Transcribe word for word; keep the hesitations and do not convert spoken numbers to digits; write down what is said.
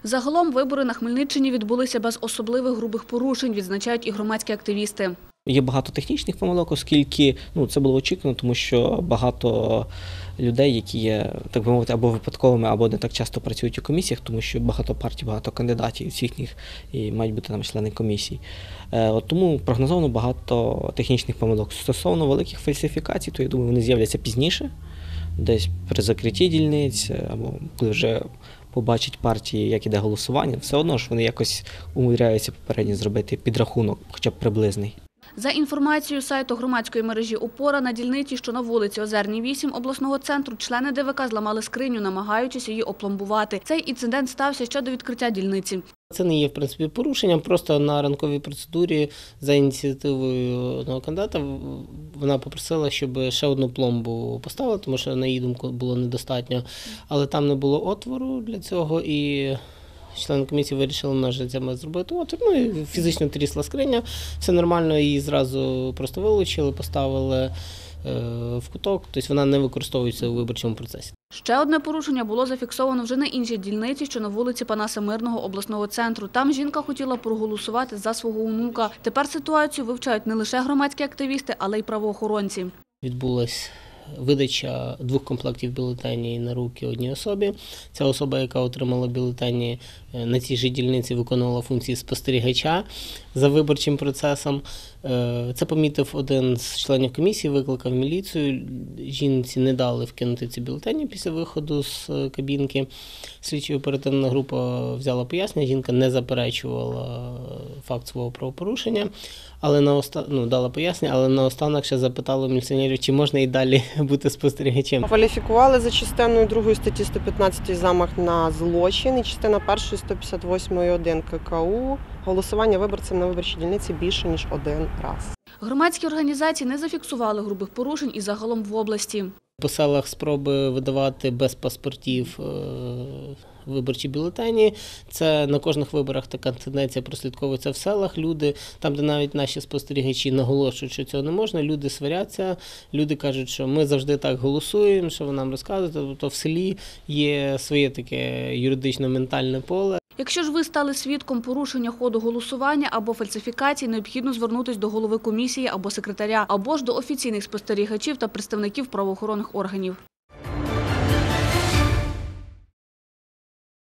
Загалом вибори на Хмельниччині відбулися без особливих грубих порушень, відзначають і громадські активісти. Є багато технічних помилок, оскільки ну, це було очікувано, тому що багато людей, які є, так би мовити, або випадковими, або не так часто працюють у комісіях, тому що багато партій, багато кандидатів всіх них і мають бути там члени комісій. От тому прогнозовано багато технічних помилок. Стосовно великих фальсифікацій, то я думаю, вони з'являться пізніше, десь при закритті дільниць, або коли вже побачать партії, як іде голосування, все одно ж вони якось умудряються попередньо зробити підрахунок, хоча б приблизний. За інформацією сайту громадської мережі «Опора», на дільниці, що на вулиці Озерній, вісім обласного центру, члени Д В К зламали скриню, намагаючись її опломбувати. Цей інцидент стався ще до відкриття дільниці. Це не є, в принципі, порушенням, просто на ранковій процедурі за ініціативою одного кандидата вона попросила, щоб ще одну пломбу поставили, тому що, на її думку, було недостатньо, але там не було отвору для цього, і члени комісії вирішили ножицями зробити отвір, ну і фізично трісла скриня, все нормально, її зразу просто вилучили, поставили в куток, тобто вона не використовується у виборчому процесі. Ще одне порушення було зафіксовано вже на іншій дільниці, що на вулиці Панаса Мирного обласного центру. Там жінка хотіла проголосувати за свого онука. Тепер ситуацію вивчають не лише громадські активісти, але й правоохоронці. Відбулась видача двох комплектів бюлетенів на руки одній особі. Ця особа, яка отримала бюлетені, на цій же дільниці виконувала функції спостерігача за виборчим процесом. Це помітив один з членів комісії, викликав міліцію. Жінці не дали вкинути ці бюлетені після виходу з кабінки. Слідчо-оперативна група взяла пояснення, жінка не заперечувала факт свого правопорушення, але наостанок, ну, дала пояснення, але наостанок ще запитала міліціонерів, чи можна і далі бути спостерігачем. Кваліфікували за частиною другої статті сто п'ятнадцять замах на злочин і частина першої сто п'ятдесят восьмої один К К У голосування виборцем на виборчій дільниці більше, ніж один раз. Громадські організації не зафіксували грубих порушень і загалом в області. По селах спроби видавати без паспортів виборчі бюлетені. Це на кожних виборах така тенденція прослідковується в селах. Люди, там, де навіть наші спостерігачі наголошують, що цього не можна, люди сваряться, люди кажуть, що ми завжди так голосуємо, що ви нам розказуєте. Тобто в селі є своє таке юридично-ментальне поле. Якщо ж ви стали свідком порушення ходу голосування або фальсифікацій, необхідно звернутися до голови комісії або секретаря, або ж до офіційних спостерігачів та представників правоохоронних органів.